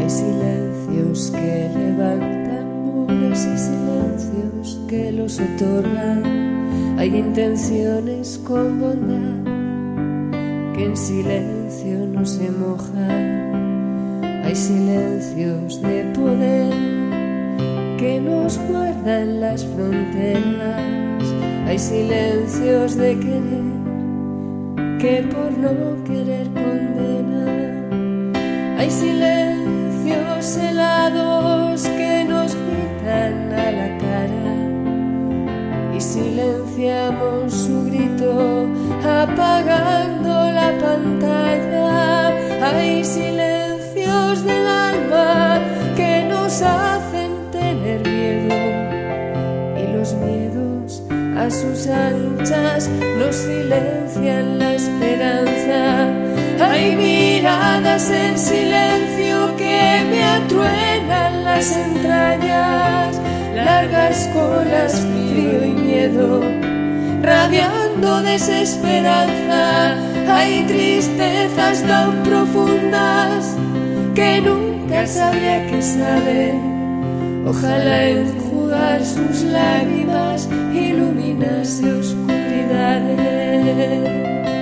Hay silencios que levantan muros y silencios que los otorgan. Hay intenciones con bondad que en silencio no se mojan. Hay silencios de poder que nos guardan las fronteras. Hay silencios de querer que por no querer condenan. Hay silencios helados que nos gritan a la cara y silenciamos su grito apagando la pantalla. Hay silencios del alma que nos hacen tener miedo y los miedos a sus anchas nos silencian la esperanza. Hay miradas en silencio que me atruenan las entrañas, largas colas, frío y miedo, radiando desesperanza. Hay tristezas tan profundas que nunca sabría que saben. Ojalá enjugar sus lágrimas iluminase oscuridades.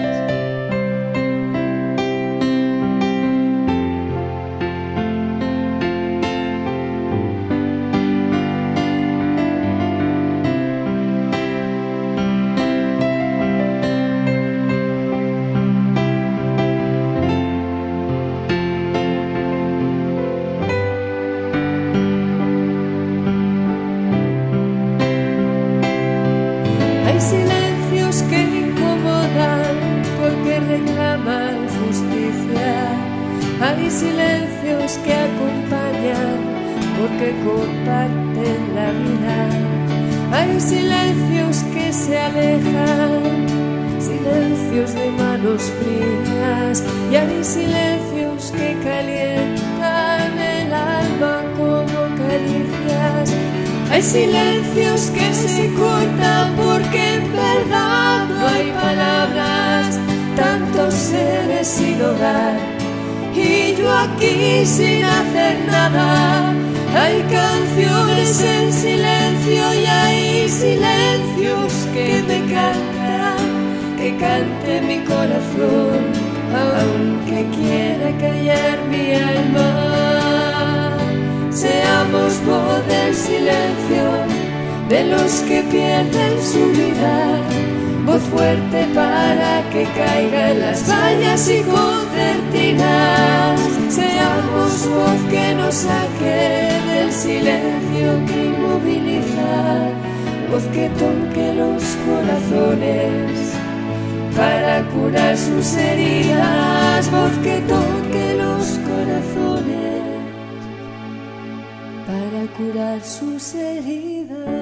Hay silencios que incomodan porque reclaman justicia. Hay silencios que acompañan porque comparten la vida. Hay silencios que se alejan, silencios de manos frías. Y hay silencios que calientan el alma como caricias. Hay silencios que se cortan porque en verdad no hay palabras. Tantos seres sin hogar y yo aquí sin hacer nada. Hay canciones en silencio y hay silencios que me cantan, que cante mi corazón, aunque quiera callar mi alma. Seamos voz del silencio, de los que pierden su vida, voz fuerte para que caigan las vallas y concertinas. Seamos voz que nos saque del silencio que inmoviliza, voz que toque los corazones para curar sus heridas, voz que toque los corazones para curar sus heridas.